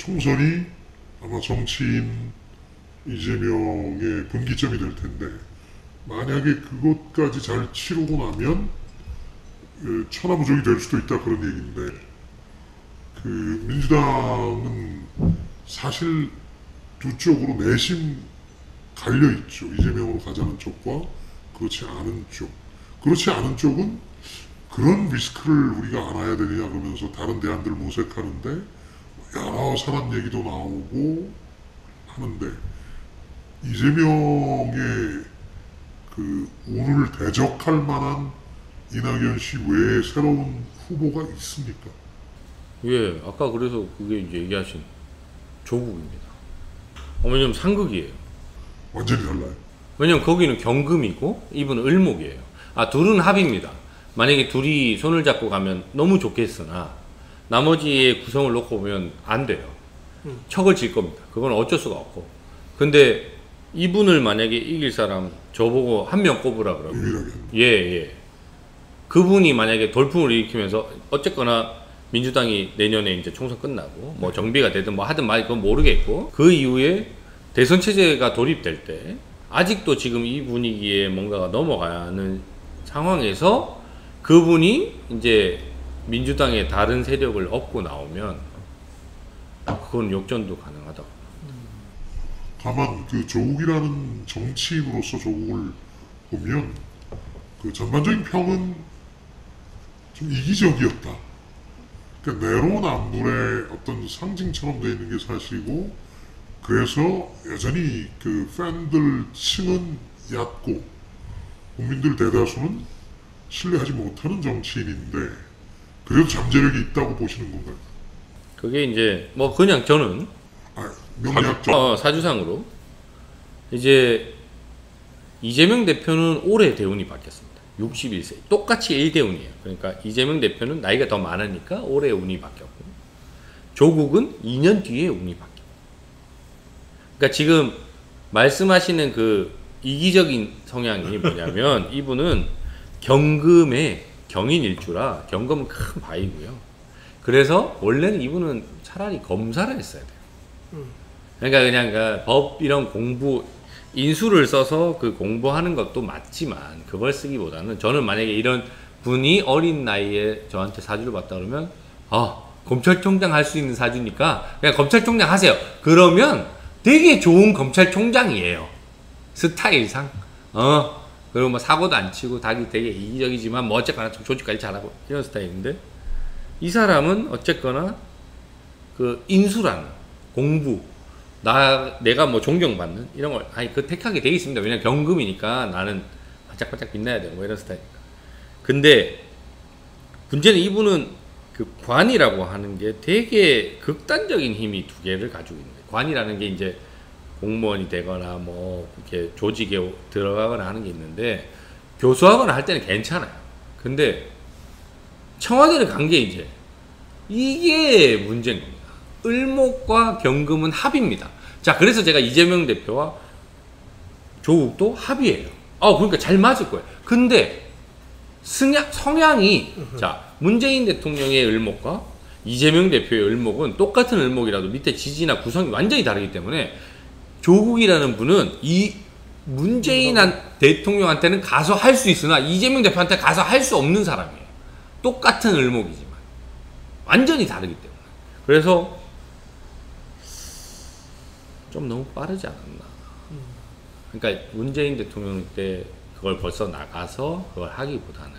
총선이 아마 정치인 이재명의 분기점이 될 텐데, 만약에 그것까지 잘 치르고 나면 천하무적이 될 수도 있다, 그런 얘기인데, 민주당은 사실 두 쪽으로 내심 갈려 있죠. 이재명으로 가자는 쪽과 그렇지 않은 쪽. 그렇지 않은 쪽은 그런 리스크를 우리가 안아야 되느냐 그러면서 다른 대안들을 모색하는데, 여러 사람 얘기도 나오고 하는데, 이재명의 운을 대적할 만한 이낙연 씨 외에 새로운 후보가 있습니까? 예, 아까 그래서 그게 이제 얘기하신 조국입니다. 왜냐면 상극이에요. 완전히 달라요. 왜냐면 거기는 경금이고 이분은 을목이에요. 둘은 합입니다. 만약에 둘이 손을 잡고 가면 너무 좋겠으나 나머지의 구성을 놓고 보면 안 돼요. 척을 질 겁니다. 그건 어쩔 수가 없고. 근데 이분을 만약에 이길 사람 저보고 한 명 꼽으라 그러고, 예. 그분이 만약에 돌풍을 일으키면서 어쨌거나 민주당이 내년에 이제 총선 끝나고 뭐 정비가 되든 뭐 하든 말 그건 모르겠고, 그 이후에 대선 체제가 도입될 때 아직도 지금 이 분위기에 뭔가가 넘어가야 하는 상황에서 그분이 이제 민주당의 다른 세력을 얻고 나오면 그건 역전도 가능하다. 다만 조국이라는 정치인으로서 조국을 보면 전반적인 평은 좀 이기적이었다. 그러니까 내로남불의 어떤 상징처럼 되어 있는 게 사실이고, 그래서 여전히 팬들 층은 얕고 국민들 대다수는 신뢰하지 못하는 정치인인데, 그래도 잠재력이 있다고 보시는 건가요? 그게 이제 뭐 그냥 저는 명리학적 사주상으로 이제 이재명 대표는 올해 대운이 바뀌었습니다. 61세 똑같이 1대운이에요. 그러니까 이재명 대표는 나이가 더 많으니까 올해 운이 바뀌었고, 조국은 2년 뒤에 운이 바뀌어요. 그러니까 지금 말씀하시는 그 이기적인 성향이 뭐냐면 이분은 경금의 경인일주라 경금은 큰 바위고요. 그래서 원래는 이분은 차라리 검사를 했어야 돼요. 그러니까 그냥 법 이런 공부 인수를 써서 그 공부하는 것도 맞지만, 그걸 쓰기보다는 저는 만약에 이런 분이 어린 나이에 저한테 사주를 봤다 그러면 검찰총장 할 수 있는 사주니까 그냥 검찰총장 하세요. 그러면 되게 좋은 검찰총장이에요. 스타일상. 그리고 뭐 사고도 안 치고 되게 이기적이지만 뭐 어쨌거나 조직 관리 잘하고 이런 스타일인데, 이 사람은 어쨌거나 그 인수라는 공부, 내가 뭐 존경받는 이런 걸 택하게 돼 있습니다. 왜냐면 경금이니까 나는 반짝반짝 빛나야 되고 뭐 이런 스타일이니까. 근데 문제는 이분은 그 관이라고 하는 게 되게 극단적인 힘이 두 개를 가지고 있는 거예요. 관이라는 게 이제 공무원이 되거나 뭐 이렇게 조직에 들어가거나 하는 게 있는데, 교수하거나 할 때는 괜찮아요. 근데 청와대를 간 게 이게 문제인 겁니다. 을목과 경금은 합입니다. 자, 그래서 제가 이재명 대표와 조국도 합이에요. 그러니까 잘 맞을 거예요. 근데 성향이 자, 문재인 대통령의 을목과 이재명 대표의 을목은 똑같은 을목이라도 밑에 지지나 구성이 완전히 다르기 때문에, 조국이라는 분은 이 문재인 대통령한테는 가서 할 수 있으나 이재명 대표한테 가서 할 수 없는 사람이에요. 똑같은 을목이지만 완전히 다르기 때문에. 그래서 좀 너무 빠르지 않았나. 그러니까 문재인 대통령 때 그걸 벌써 나가서 그걸 하기보다는,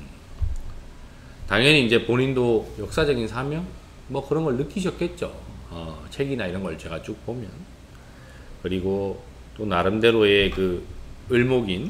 당연히 이제 본인도 역사적인 사명 뭐 그런 걸 느끼셨겠죠. 책이나 이런 걸 제가 쭉 보면. 그리고 또 나름대로의 그 을목인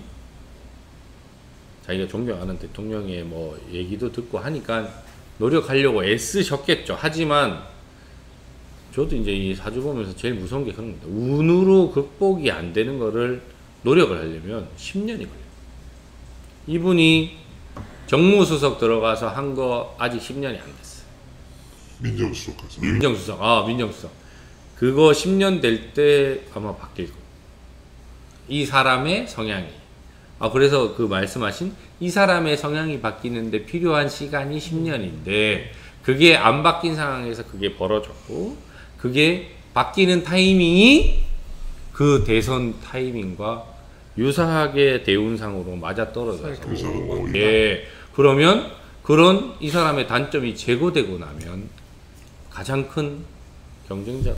자기가 존경하는 대통령의 뭐 얘기도 듣고 하니까 노력하려고 애쓰셨겠죠. 하지만 저도 이제 이 사주 보면서 제일 무서운 게 그런 겁니다. 운으로 극복이 안 되는 거를 노력을 하려면 10년이 걸려요. 이분이 정무수석 들어가서 한 거 아직 10년이 안 됐어요. 민정수석 가서. 민정수석. 그거 10년 될 때 아마 바뀔 거예요. 이 사람의 성향이. 그래서 그 말씀하신 이 사람의 성향이 바뀌는데 필요한 시간이 10년인데, 그게 안 바뀐 상황에서 그게 벌어졌고, 그게 바뀌는 타이밍이 그 대선 타이밍과 유사하게 대운상으로 맞아 떨어져서 예, 그러면 그런 이 사람의 단점이 제거되고 나면 가장 큰 경쟁자가